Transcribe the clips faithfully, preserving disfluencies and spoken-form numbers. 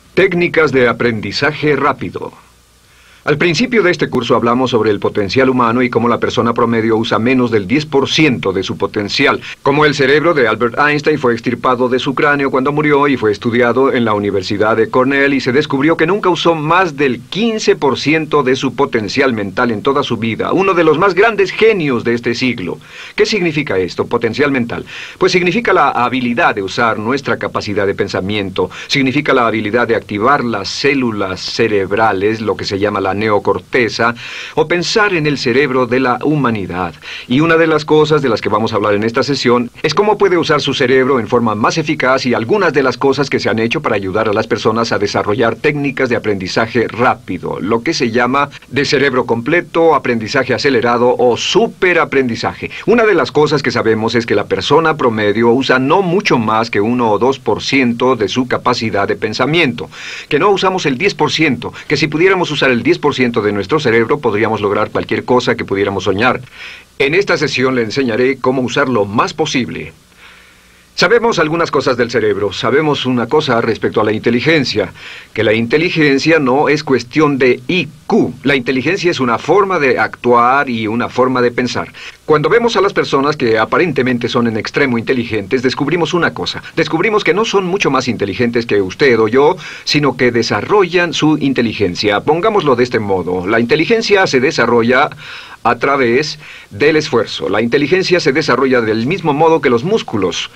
Técnicas de aprendizaje rápido. Al principio de este curso hablamos sobre el potencial humano y cómo la persona promedio usa menos del diez por ciento de su potencial. Como el cerebro de Albert Einstein fue extirpado de su cráneo cuando murió y fue estudiado en la Universidad de Cornell y se descubrió que nunca usó más del quince por ciento de su potencial mental en toda su vida. Uno de los más grandes genios de este siglo. ¿Qué significa esto, potencial mental? Pues significa la habilidad de usar nuestra capacidad de pensamiento. Significa la habilidad de activar las células cerebrales, lo que se llama la neocorteza, o pensar en el cerebro de la humanidad. Y una de las cosas de las que vamos a hablar en esta sesión es cómo puede usar su cerebro en forma más eficaz y algunas de las cosas que se han hecho para ayudar a las personas a desarrollar técnicas de aprendizaje rápido, lo que se llama de cerebro completo, aprendizaje acelerado o superaprendizaje. Una de las cosas que sabemos es que la persona promedio usa no mucho más que uno o dos por ciento de su capacidad de pensamiento, que no usamos el diez por ciento, que si pudiéramos usar el diez por ciento de nuestro cerebro podríamos lograr cualquier cosa que pudiéramos soñar. En esta sesión le enseñaré cómo usar lo más posible. Sabemos algunas cosas del cerebro. Sabemos una cosa respecto a la inteligencia, que la inteligencia no es cuestión de I Q. La inteligencia es una forma de actuar y una forma de pensar. Cuando vemos a las personas que aparentemente son en extremo inteligentes, descubrimos una cosa. Descubrimos que no son mucho más inteligentes que usted o yo, sino que desarrollan su inteligencia. Pongámoslo de este modo. La inteligencia se desarrolla a través del esfuerzo. La inteligencia se desarrolla del mismo modo que los músculos.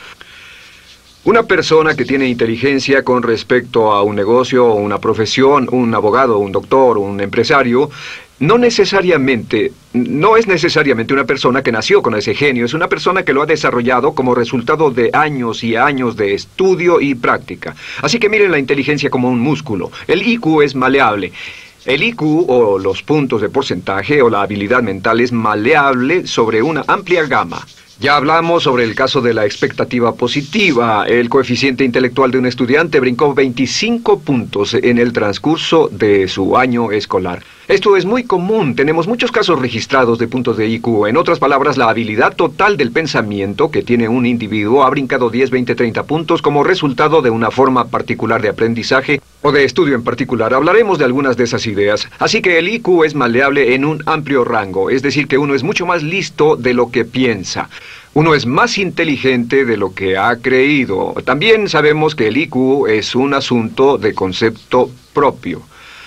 Una persona que tiene inteligencia con respecto a un negocio o una profesión, un abogado, un doctor, un empresario, no necesariamente, no es necesariamente una persona que nació con ese genio, es una persona que lo ha desarrollado como resultado de años y años de estudio y práctica. Así que miren la inteligencia como un músculo. El I Q es maleable. El I Q, o los puntos de porcentaje, o la habilidad mental, es maleable sobre una amplia gama. Ya hablamos sobre el caso de la expectativa positiva. El coeficiente intelectual de un estudiante brincó veinticinco puntos en el transcurso de su año escolar. Esto es muy común. Tenemos muchos casos registrados de puntos de I Q. En otras palabras, la habilidad total del pensamiento que tiene un individuo ha brincado diez, veinte, treinta puntos como resultado de una forma particular de aprendizaje o de estudio en particular. Hablaremos de algunas de esas ideas. Así que el I Q es maleable en un amplio rango, es decir, que uno es mucho más listo de lo que piensa. Uno es más inteligente de lo que ha creído. También sabemos que el I Q es un asunto de concepto propio.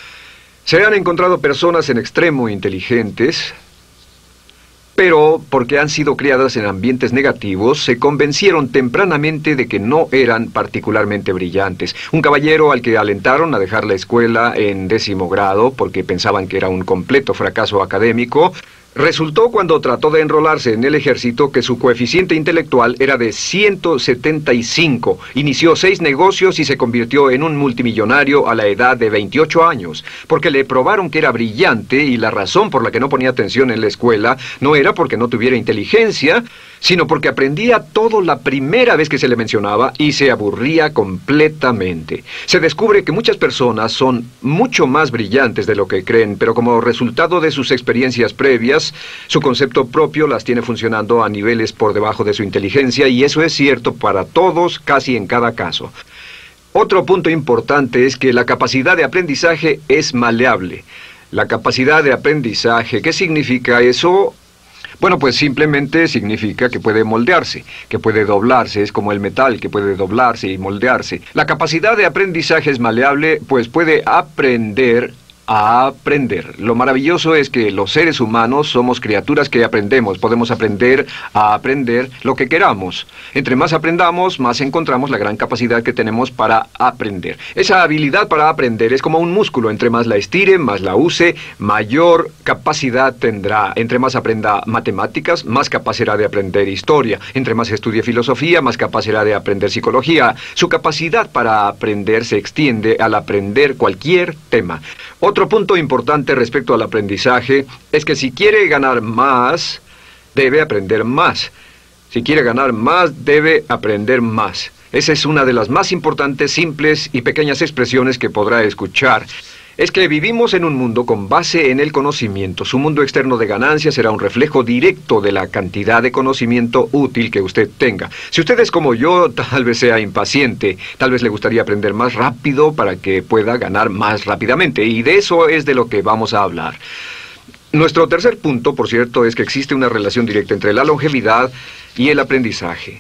Se han encontrado personas en extremo inteligentes, pero porque han sido criadas en ambientes negativos, se convencieron tempranamente de que no eran particularmente brillantes. Un caballero al que alentaron a dejar la escuela en décimo grado porque pensaban que era un completo fracaso académico, resultó cuando trató de enrolarse en el ejército que su coeficiente intelectual era de ciento setenta y cinco. Inició seis negocios y se convirtió en un multimillonario a la edad de veintiocho años, porque le probaron que era brillante y la razón por la que no ponía atención en la escuela no era porque no tuviera inteligencia, sino porque aprendía todo la primera vez que se le mencionaba y se aburría completamente. Se descubre que muchas personas son mucho más brillantes de lo que creen, pero como resultado de sus experiencias previas, su concepto propio las tiene funcionando a niveles por debajo de su inteligencia, y eso es cierto para todos, casi en cada caso. Otro punto importante es que la capacidad de aprendizaje es maleable. La capacidad de aprendizaje, ¿qué significa eso? Bueno, pues simplemente significa que puede moldearse, que puede doblarse, es como el metal que puede doblarse y moldearse. La capacidad de aprendizaje es maleable, pues puede aprender a aprender. Lo maravilloso es que los seres humanos somos criaturas que aprendemos. Podemos aprender a aprender lo que queramos. Entre más aprendamos, más encontramos la gran capacidad que tenemos para aprender. Esa habilidad para aprender es como un músculo. Entre más la estire, más la use, mayor capacidad tendrá. Entre más aprenda matemáticas, más capaz será de aprender historia. Entre más estudie filosofía, más capaz será de aprender psicología. Su capacidad para aprender se extiende al aprender cualquier tema. Otro punto importante respecto al aprendizaje es que si quiere ganar más, debe aprender más. Si quiere ganar más, debe aprender más. Esa es una de las más importantes, simples y pequeñas expresiones que podrá escuchar. es que vivimos en un mundo con base en el conocimiento. Su mundo externo de ganancia será un reflejo directo de la cantidad de conocimiento útil que usted tenga. Si usted es como yo, tal vez sea impaciente, tal vez le gustaría aprender más rápido para que pueda ganar más rápidamente, y de eso es de lo que vamos a hablar. Nuestro tercer punto, por cierto, es que existe una relación directa entre la longevidad y el aprendizaje.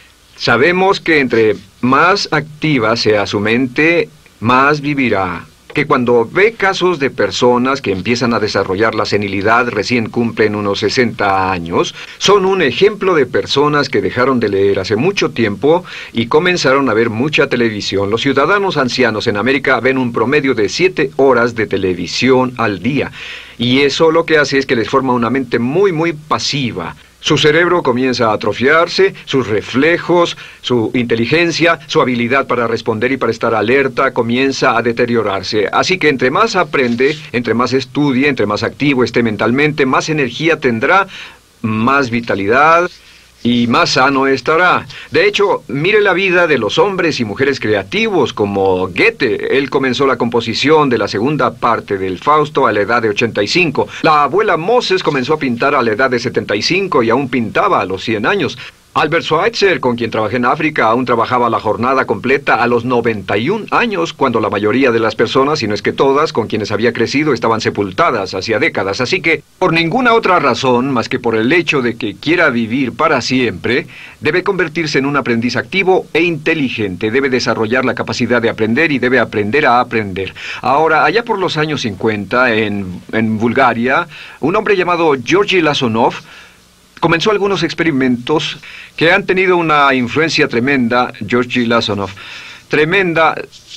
Sabemos que entre más activa sea su mente, más vivirá. Que cuando ve casos de personas que empiezan a desarrollar la senilidad, recién cumplen unos sesenta años, son un ejemplo de personas que dejaron de leer hace mucho tiempo y comenzaron a ver mucha televisión. Los ciudadanos ancianos en América ven un promedio de siete horas de televisión al día. Y eso lo que hace es que les forma una mente muy, muy pasiva. Su cerebro comienza a atrofiarse, sus reflejos, su inteligencia, su habilidad para responder y para estar alerta comienza a deteriorarse. Así que entre más aprende, entre más estudie, entre más activo esté mentalmente, más energía tendrá, más vitalidad y más sano estará. De hecho, mire la vida de los hombres y mujeres creativos como Goethe. Él comenzó la composición de la segunda parte del Fausto a la edad de ochenta y cinco. La abuela Moses comenzó a pintar a la edad de setenta y cinco y aún pintaba a los cien años. Albert Schweitzer, con quien trabajé en África, aún trabajaba la jornada completa a los noventa y un años, cuando la mayoría de las personas, si no es que todas, con quienes había crecido, estaban sepultadas hacía décadas. Así que, por ninguna otra razón, más que por el hecho de que quiera vivir para siempre, debe convertirse en un aprendiz activo e inteligente. Debe desarrollar la capacidad de aprender y debe aprender a aprender. Ahora, allá por los años cincuenta, en, en Bulgaria, un hombre llamado Georgy Lasonov comenzó algunos experimentos que han tenido una influencia tremenda, Georgy Lasonov, tremenda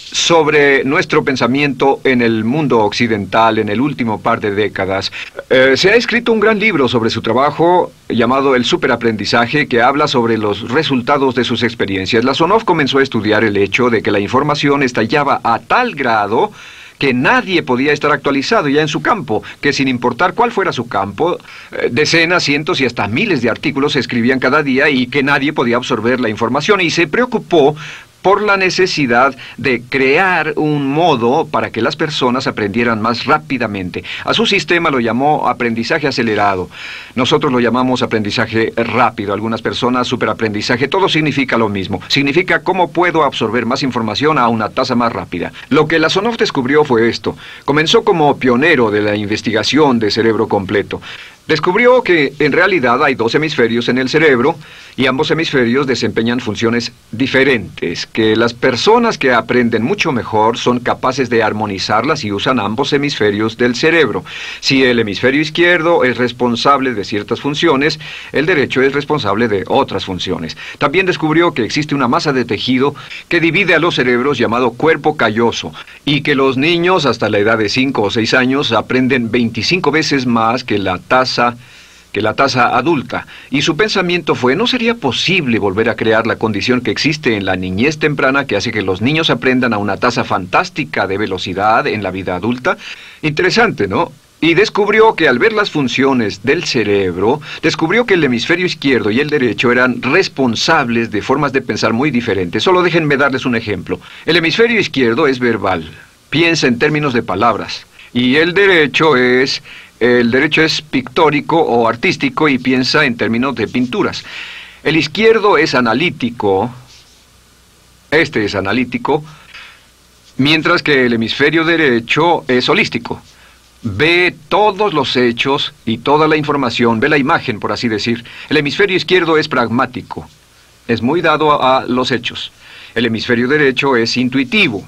sobre nuestro pensamiento en el mundo occidental en el último par de décadas. Eh, se ha escrito un gran libro sobre su trabajo llamado El Superaprendizaje, que habla sobre los resultados de sus experiencias. Lasonov comenzó a estudiar el hecho de que la información estallaba a tal grado que nadie podía estar actualizado ya en su campo, que sin importar cuál fuera su campo, eh, decenas, cientos y hasta miles de artículos se escribían cada día y que nadie podía absorber la información, y se preocupó por la necesidad de crear un modo para que las personas aprendieran más rápidamente. A su sistema lo llamó aprendizaje acelerado. Nosotros lo llamamos aprendizaje rápido. Algunas personas superaprendizaje. Todo significa lo mismo. Significa cómo puedo absorber más información a una tasa más rápida. Lo que Lasonov descubrió fue esto. Comenzó como pionero de la investigación de cerebro completo. Descubrió que en realidad hay dos hemisferios en el cerebro y ambos hemisferios desempeñan funciones diferentes, que las personas que aprenden mucho mejor son capaces de armonizarlas y usan ambos hemisferios del cerebro. Si el hemisferio izquierdo es responsable de ciertas funciones, el derecho es responsable de otras funciones. También descubrió que existe una masa de tejido que divide a los cerebros llamado cuerpo calloso, y que los niños hasta la edad de cinco o seis años aprenden veinticinco veces más que la tasa que la tasa adulta, y su pensamiento fue: ¿no sería posible volver a crear la condición que existe en la niñez temprana que hace que los niños aprendan a una tasa fantástica de velocidad en la vida adulta? Interesante, ¿no? Y descubrió que al ver las funciones del cerebro, descubrió que el hemisferio izquierdo y el derecho eran responsables de formas de pensar muy diferentes. Solo déjenme darles un ejemplo. El hemisferio izquierdo es verbal, piensa en términos de palabras, y el derecho es... El derecho es pictórico o artístico y piensa en términos de pinturas. El izquierdo es analítico, este es analítico, mientras que el hemisferio derecho es holístico. Ve todos los hechos y toda la información, ve la imagen, por así decir. El hemisferio izquierdo es pragmático, es muy dado a, a los hechos. El hemisferio derecho es intuitivo.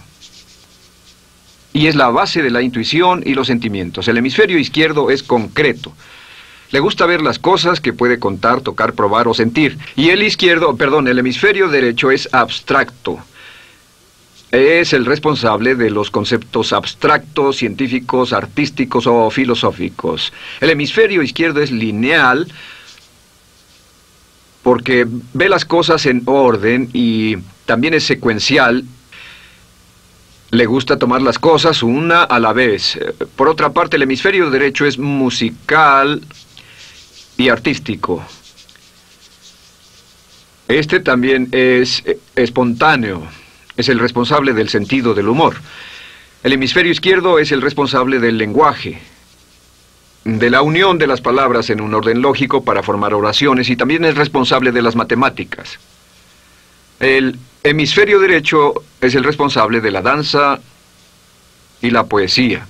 Y es la base de la intuición y los sentimientos. El hemisferio izquierdo es concreto. Le gusta ver las cosas que puede contar, tocar, probar o sentir. Y el izquierdo, perdón, el hemisferio derecho es abstracto. Es el responsable de los conceptos abstractos, científicos, artísticos o filosóficos. El hemisferio izquierdo es lineal porque ve las cosas en orden y también es secuencial. Le gusta tomar las cosas una a la vez. Por otra parte, el hemisferio derecho es musical y artístico. Este también es espontáneo. Es el responsable del sentido del humor. El hemisferio izquierdo es el responsable del lenguaje, de la unión de las palabras en un orden lógico para formar oraciones, y también es responsable de las matemáticas. El hemisferio derecho es el responsable de la danza y la poesía.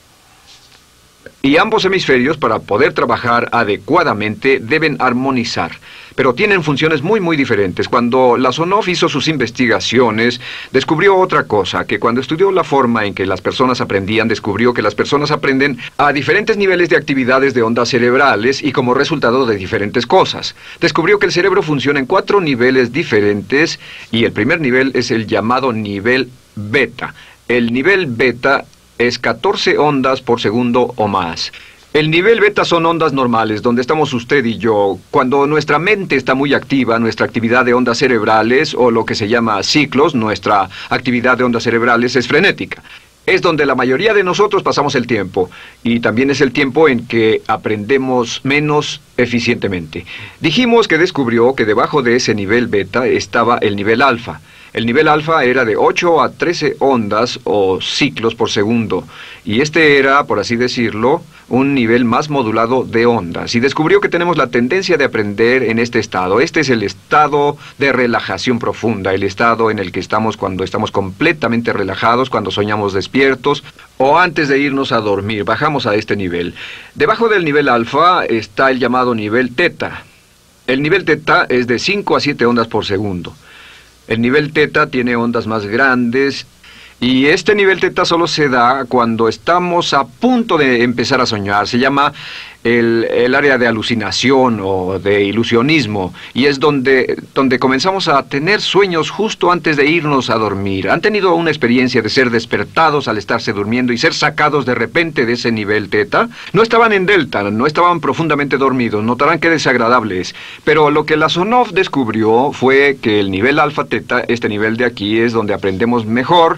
Y ambos hemisferios, para poder trabajar adecuadamente, deben armonizar. Pero tienen funciones muy, muy diferentes. Cuando Lasonov hizo sus investigaciones, descubrió otra cosa, que cuando estudió la forma en que las personas aprendían, descubrió que las personas aprenden a diferentes niveles de actividades de ondas cerebrales y como resultado de diferentes cosas. Descubrió que el cerebro funciona en cuatro niveles diferentes, y el primer nivel es el llamado nivel beta. El nivel beta es catorce ondas por segundo o más. El nivel beta son ondas normales, donde estamos usted y yo. Cuando nuestra mente está muy activa, nuestra actividad de ondas cerebrales, o lo que se llama ciclos, nuestra actividad de ondas cerebrales es frenética. Es donde la mayoría de nosotros pasamos el tiempo, y también es el tiempo en que aprendemos menos eficientemente. Dijimos que descubrió que debajo de ese nivel beta estaba el nivel alfa. El nivel alfa era de ocho a trece ondas o ciclos por segundo, y este era, por así decirlo, un nivel más modulado de ondas. Y descubrió que tenemos la tendencia de aprender en este estado. Este es el estado de relajación profunda, el estado en el que estamos cuando estamos completamente relajados, cuando soñamos despiertos, o antes de irnos a dormir. Bajamos a este nivel. Debajo del nivel alfa está el llamado nivel teta. El nivel teta es de cinco a siete ondas por segundo. El nivel teta tiene ondas más grandes, y este nivel teta solo se da cuando estamos a punto de empezar a soñar. Se llama el, el área de alucinación o de ilusionismo, y es donde, donde comenzamos a tener sueños justo antes de irnos a dormir. ¿Han tenido una experiencia de ser despertados al estarse durmiendo y ser sacados de repente de ese nivel teta? No estaban en delta, no estaban profundamente dormidos. Notarán qué desagradable es. Pero lo que Lasonov descubrió fue que el nivel alfa teta, este nivel de aquí, es donde aprendemos mejor.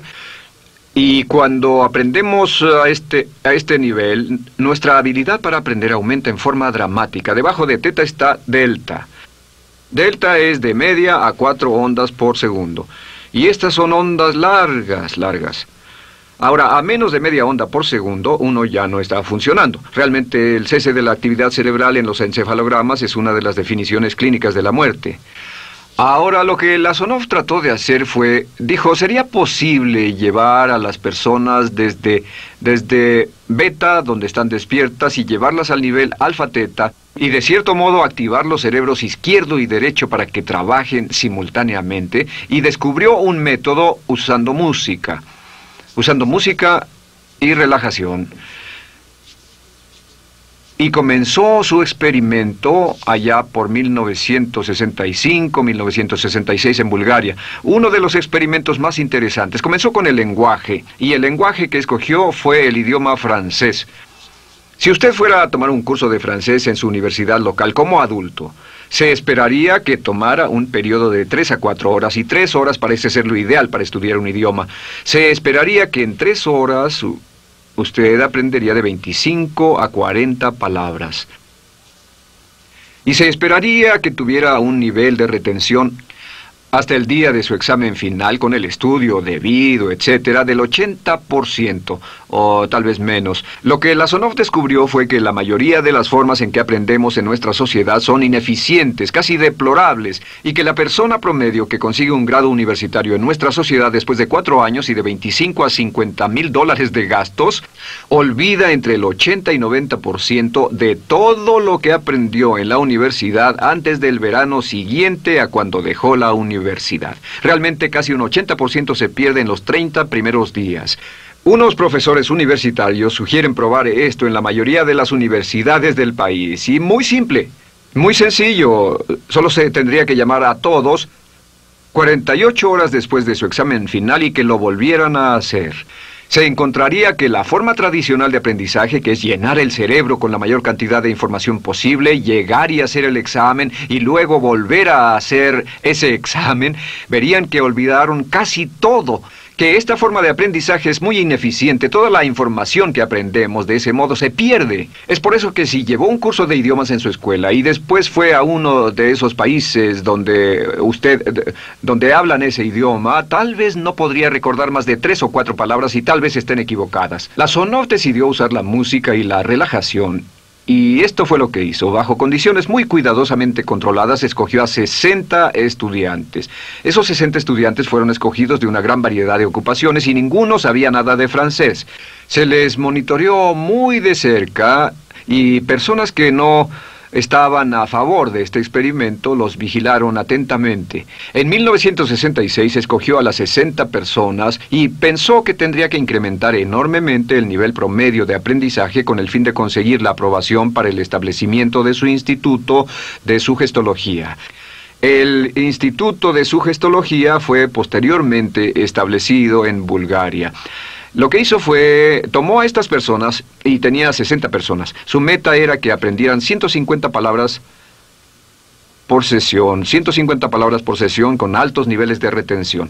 Y cuando aprendemos a este, a este nivel, nuestra habilidad para aprender aumenta en forma dramática. Debajo de teta está delta. Delta es de media a cuatro ondas por segundo. Y estas son ondas largas, largas. Ahora, a menos de media onda por segundo, uno ya no está funcionando. Realmente, el cese de la actividad cerebral en los encefalogramas es una de las definiciones clínicas de la muerte. Ahora, lo que Lasonov trató de hacer fue, dijo, ¿sería posible llevar a las personas desde, desde beta, donde están despiertas, y llevarlas al nivel alfa-teta, y de cierto modo activar los cerebros izquierdo y derecho para que trabajen simultáneamente? Y descubrió un método usando música, usando música y relajación. Y comenzó su experimento allá por mil novecientos sesenta y cinco, mil novecientos sesenta y seis en Bulgaria. Uno de los experimentos más interesantes. Comenzó con el lenguaje, y el lenguaje que escogió fue el idioma francés. Si usted fuera a tomar un curso de francés en su universidad local como adulto, se esperaría que tomara un periodo de tres a cuatro horas, y tres horas parece ser lo ideal para estudiar un idioma. Se esperaría que en tres horas usted aprendería de veinticinco a cuarenta palabras. Y se esperaría que tuviera un nivel de retención hasta el día de su examen final, con el estudio debido, etcétera, del ochenta por ciento, o tal vez menos. Lo que Lasonov descubrió fue que la mayoría de las formas en que aprendemos en nuestra sociedad son ineficientes, casi deplorables, y que la persona promedio que consigue un grado universitario en nuestra sociedad después de cuatro años y de veinticinco a cincuenta mil dólares de gastos, olvida entre el ochenta y noventa por ciento de todo lo que aprendió en la universidad antes del verano siguiente a cuando dejó la universidad. Universidad. Realmente casi un ochenta por ciento se pierde en los treinta primeros días. Unos profesores universitarios sugieren probar esto en la mayoría de las universidades del país. Y muy simple, muy sencillo. Solo se tendría que llamar a todos cuarenta y ocho horas después de su examen final y que lo volvieran a hacer. Se encontraría que la forma tradicional de aprendizaje, que es llenar el cerebro con la mayor cantidad de información posible, llegar y hacer el examen y luego volver a hacer ese examen, verían que olvidaron casi todo, que esta forma de aprendizaje es muy ineficiente. Toda la información que aprendemos de ese modo se pierde. Es por eso que si llevó un curso de idiomas en su escuela y después fue a uno de esos países donde usted, donde hablan ese idioma, tal vez no podría recordar más de tres o cuatro palabras y tal vez estén equivocadas. La Sonov decidió usar la música y la relajación. Y esto fue lo que hizo. Bajo condiciones muy cuidadosamente controladas, escogió a sesenta estudiantes. Esos sesenta estudiantes fueron escogidos de una gran variedad de ocupaciones y ninguno sabía nada de francés. Se les monitoreó muy de cerca y personas que no estaban a favor de este experimento los vigilaron atentamente. En mil novecientos sesenta y seis escogió a las sesenta personas y pensó que tendría que incrementar enormemente el nivel promedio de aprendizaje con el fin de conseguir la aprobación para el establecimiento de su instituto de sugestología. El Instituto de Sugestología fue posteriormente establecido en Bulgaria. Lo que hizo fue, tomó a estas personas, y tenía sesenta personas. Su meta era que aprendieran ciento cincuenta palabras por sesión, ciento cincuenta palabras por sesión con altos niveles de retención.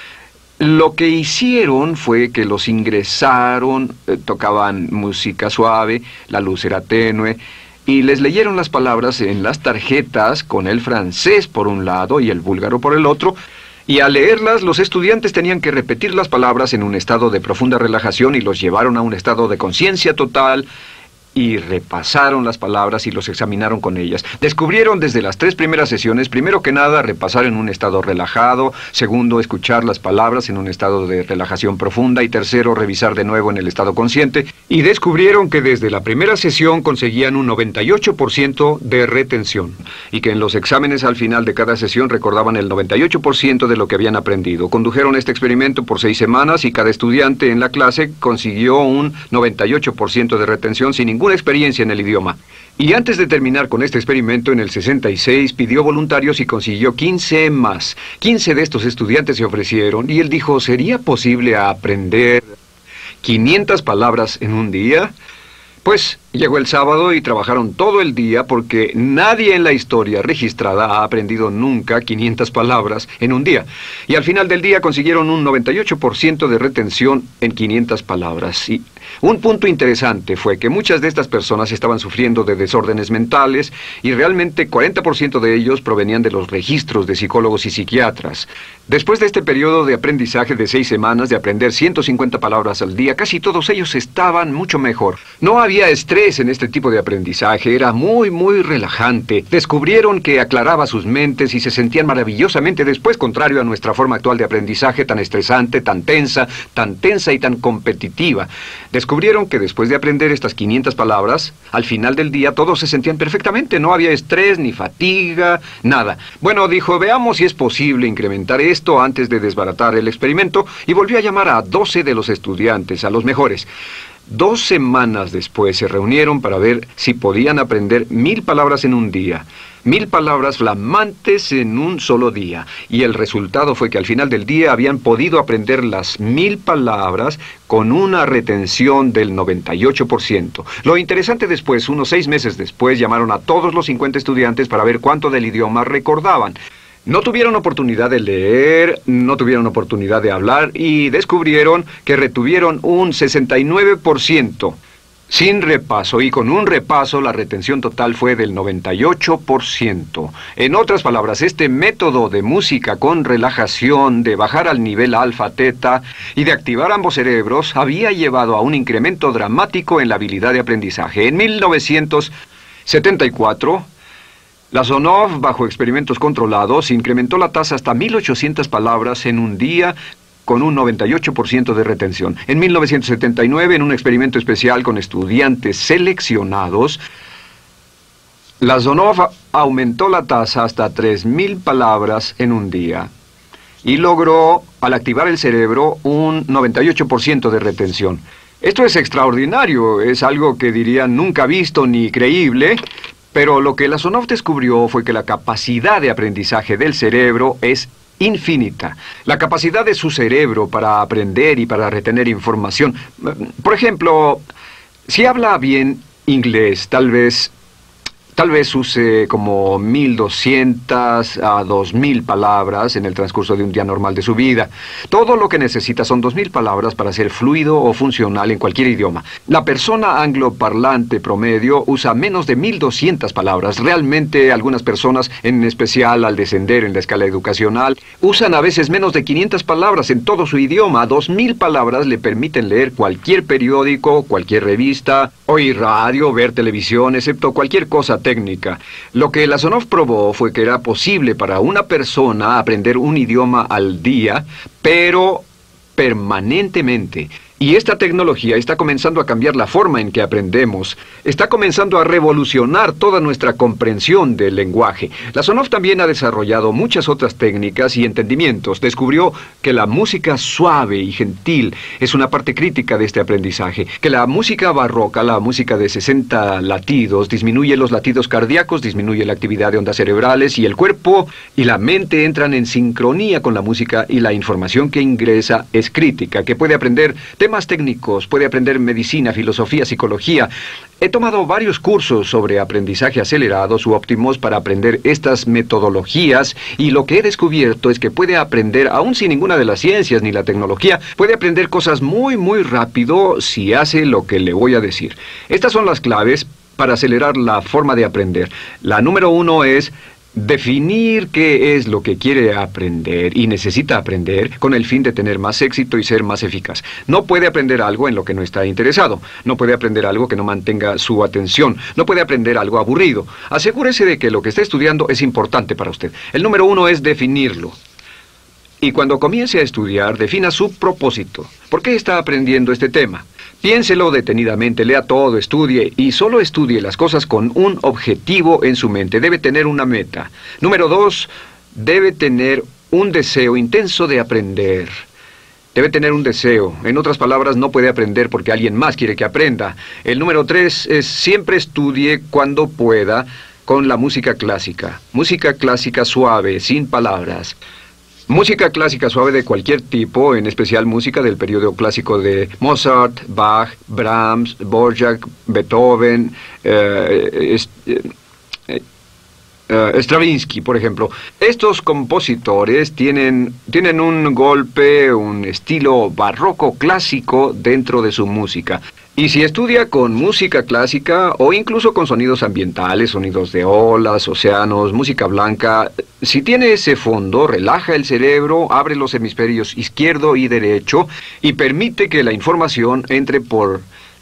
Lo que hicieron fue que los ingresaron, eh, tocaban música suave, la luz era tenue, y les leyeron las palabras en las tarjetas con el francés por un lado y el búlgaro por el otro. Y al leerlas, los estudiantes tenían que repetir las palabras en un estado de profunda relajación y los llevaron a un estado de conciencia total y repasaron las palabras y los examinaron con ellas. Descubrieron desde las tres primeras sesiones, primero que nada, repasar en un estado relajado, segundo, escuchar las palabras en un estado de relajación profunda y tercero, revisar de nuevo en el estado consciente. Y descubrieron que desde la primera sesión conseguían un noventa y ocho por ciento de retención y que en los exámenes al final de cada sesión recordaban el noventa y ocho por ciento de lo que habían aprendido. Condujeron este experimento por seis semanas y cada estudiante en la clase consiguió un noventa y ocho por ciento de retención sin ningún experiencia en el idioma. Y antes de terminar con este experimento, en el sesenta y seis pidió voluntarios y consiguió quince más. quince de estos estudiantes se ofrecieron y él dijo, ¿sería posible aprender quinientas palabras en un día? Pues llegó el sábado y trabajaron todo el día porque nadie en la historia registrada ha aprendido nunca quinientas palabras en un día. Y al final del día consiguieron un noventa y ocho por ciento de retención en quinientas palabras. Y un punto interesante fue que muchas de estas personas estaban sufriendo de desórdenes mentales y realmente cuarenta por ciento de ellos provenían de los registros de psicólogos y psiquiatras. Después de este periodo de aprendizaje de seis semanas de aprender ciento cincuenta palabras al día, casi todos ellos estaban mucho mejor. No había estrés en este tipo de aprendizaje, era muy, muy relajante. Descubrieron que aclaraba sus mentes y se sentían maravillosamente después, contrario a nuestra forma actual de aprendizaje tan estresante, tan tensa, tan tensa y tan competitiva. Descubrieron que después de aprender estas quinientas palabras, al final del día todos se sentían perfectamente, no había estrés, ni fatiga, nada. Bueno, dijo, veamos si es posible incrementar esto antes de desbaratar el experimento, y volvió a llamar a doce de los estudiantes, a los mejores. Dos semanas después se reunieron para ver si podían aprender mil palabras en un día. Mil palabras flamantes en un solo día. Y el resultado fue que al final del día habían podido aprender las mil palabras con una retención del noventa y ocho por ciento. Lo interesante después, unos seis meses después, llamaron a todos los cincuenta estudiantes para ver cuánto del idioma recordaban. No tuvieron oportunidad de leer, no tuvieron oportunidad de hablar y descubrieron que retuvieron un sesenta y nueve por ciento. Sin repaso, y con un repaso la retención total fue del noventa y ocho por ciento. En otras palabras, este método de música con relajación, de bajar al nivel alfa-teta y de activar ambos cerebros había llevado a un incremento dramático en la habilidad de aprendizaje. En mil novecientos setenta y cuatro, la Sonov, bajo experimentos controlados, incrementó la tasa hasta mil ochocientas palabras en un día, con un noventa y ocho por ciento de retención. En mil novecientos setenta y nueve, en un experimento especial con estudiantes seleccionados, la Sonov aumentó la tasa hasta tres mil palabras en un día y logró, al activar el cerebro, un noventa y ocho por ciento de retención. Esto es extraordinario, es algo que dirían nunca visto ni creíble, pero lo que la Sonov descubrió fue que la capacidad de aprendizaje del cerebro es infinita. La capacidad de su cerebro para aprender y para retener información. Por ejemplo, si habla bien inglés, tal vez Tal vez use como mil doscientas a dos mil palabras en el transcurso de un día normal de su vida. Todo lo que necesita son dos mil palabras para ser fluido o funcional en cualquier idioma. La persona angloparlante promedio usa menos de mil doscientas palabras. Realmente algunas personas, en especial al descender en la escala educacional, usan a veces menos de quinientas palabras en todo su idioma. dos mil palabras le permiten leer cualquier periódico, cualquier revista, oír radio, ver televisión, excepto cualquier cosa técnica. Lo que Lasonov probó fue que era posible para una persona aprender un idioma al día, pero permanentemente. Y esta tecnología está comenzando a cambiar la forma en que aprendemos. Está comenzando a revolucionar toda nuestra comprensión del lenguaje. Lasonov también ha desarrollado muchas otras técnicas y entendimientos. Descubrió que la música suave y gentil es una parte crítica de este aprendizaje. Que la música barroca, la música de sesenta latidos, disminuye los latidos cardíacos, disminuye la actividad de ondas cerebrales y el cuerpo y la mente entran en sincronía con la música y la información que ingresa es crítica, que puede aprender temas técnicos, puede aprender medicina, filosofía, psicología. He tomado varios cursos sobre aprendizaje acelerado, u óptimos, para aprender estas metodologías, y lo que he descubierto es que puede aprender, aún sin ninguna de las ciencias ni la tecnología, puede aprender cosas muy, muy rápido si hace lo que le voy a decir. Estas son las claves para acelerar la forma de aprender. La número uno es definir qué es lo que quiere aprender y necesita aprender con el fin de tener más éxito y ser más eficaz. No puede aprender algo en lo que no está interesado. No puede aprender algo que no mantenga su atención. No puede aprender algo aburrido. Asegúrese de que lo que está estudiando es importante para usted. El número uno es definirlo. Y cuando comience a estudiar, defina su propósito. ¿Por qué está aprendiendo este tema? Piénselo detenidamente, lea todo, estudie y solo estudie las cosas con un objetivo en su mente. Debe tener una meta. Número dos, debe tener un deseo intenso de aprender. Debe tener un deseo. En otras palabras, no puede aprender porque alguien más quiere que aprenda. El número tres es siempre estudie cuando pueda con la música clásica. Música clásica suave, sin palabras. Música clásica suave de cualquier tipo, en especial música del periodo clásico de Mozart, Bach, Brahms, Dvorak, Beethoven, eh, eh, eh, Uh, Stravinsky, por ejemplo. Estos compositores tienen, tienen un golpe, un estilo barroco clásico dentro de su música. Y si estudia con música clásica o incluso con sonidos ambientales, sonidos de olas, océanos, música blanca, si tiene ese fondo, relaja el cerebro, abre los hemisferios izquierdo y derecho y permite que la información entre por,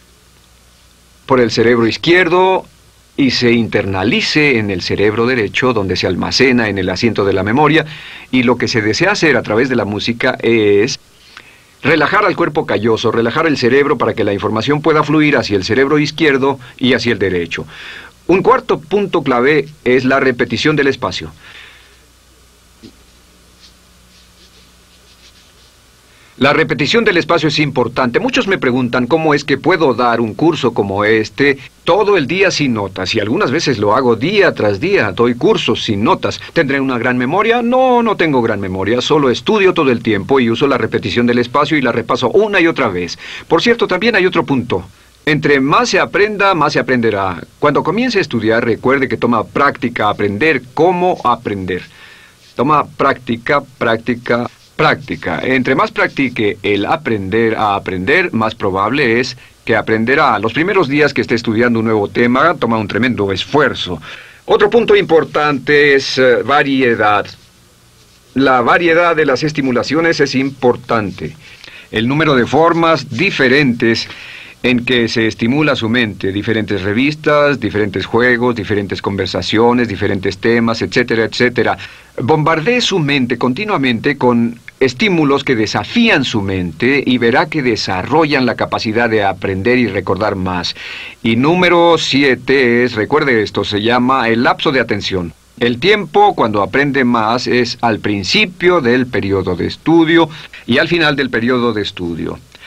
por el cerebro izquierdo y se internalice en el cerebro derecho, donde se almacena en el asiento de la memoria, y lo que se desea hacer a través de la música es relajar al cuerpo calloso, relajar el cerebro para que la información pueda fluir hacia el cerebro izquierdo y hacia el derecho. Un cuarto punto clave es la repetición del espacio. La repetición del espacio es importante. Muchos me preguntan cómo es que puedo dar un curso como este todo el día sin notas, y algunas veces lo hago día tras día, doy cursos sin notas. ¿Tendré una gran memoria? No, no tengo gran memoria, solo estudio todo el tiempo y uso la repetición del espacio y la repaso una y otra vez. Por cierto, también hay otro punto. Entre más se aprenda, más se aprenderá. Cuando comience a estudiar, recuerde que toma práctica aprender cómo aprender. Toma práctica, práctica, práctica. Entre más practique el aprender a aprender, más probable es que aprenderá. Los primeros días que esté estudiando un nuevo tema, toma un tremendo esfuerzo. Otro punto importante es uh, variedad. La variedad de las estimulaciones es importante. El número de formas diferentes en que se estimula su mente, diferentes revistas, diferentes juegos, diferentes conversaciones, diferentes temas, etcétera, etcétera. Bombardee su mente continuamente con estímulos que desafían su mente y verá que desarrollan la capacidad de aprender y recordar más. Y número siete es, recuerde esto, se llama el lapso de atención. El tiempo cuando aprende más es al principio del periodo de estudio y al final del periodo de estudio.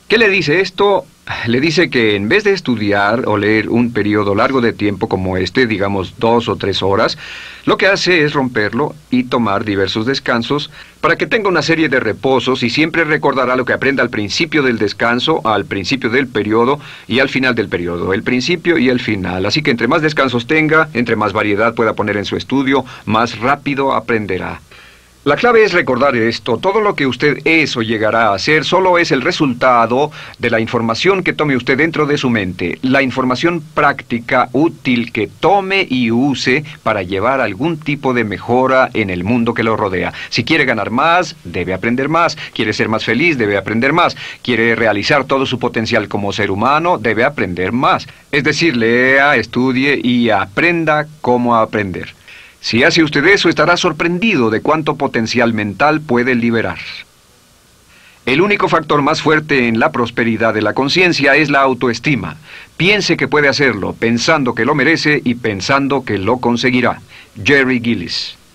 ¿Qué le dice esto? Le dice que en vez de estudiar o leer un periodo largo de tiempo como este, digamos dos o tres horas, lo que hace es romperlo y tomar diversos descansos para que tenga una serie de reposos y siempre recordará lo que aprenda al principio del descanso, al principio del periodo y al final del periodo, el principio y el final. Así que entre más descansos tenga, entre más variedad pueda poner en su estudio, más rápido aprenderá. La clave es recordar esto. Todo lo que usted es o llegará a ser solo es el resultado de la información que tome usted dentro de su mente. La información práctica, útil, que tome y use para llevar algún tipo de mejora en el mundo que lo rodea. Si quiere ganar más, debe aprender más. Quiere ser más feliz, debe aprender más. Quiere realizar todo su potencial como ser humano, debe aprender más. Es decir, lea, estudie y aprenda cómo aprender. Si hace usted eso, estará sorprendido de cuánto potencial mental puede liberar. El único factor más fuerte en la prosperidad de la conciencia es la autoestima. Piense que puede hacerlo, pensando que lo merece y pensando que lo conseguirá. Jerry Gillis.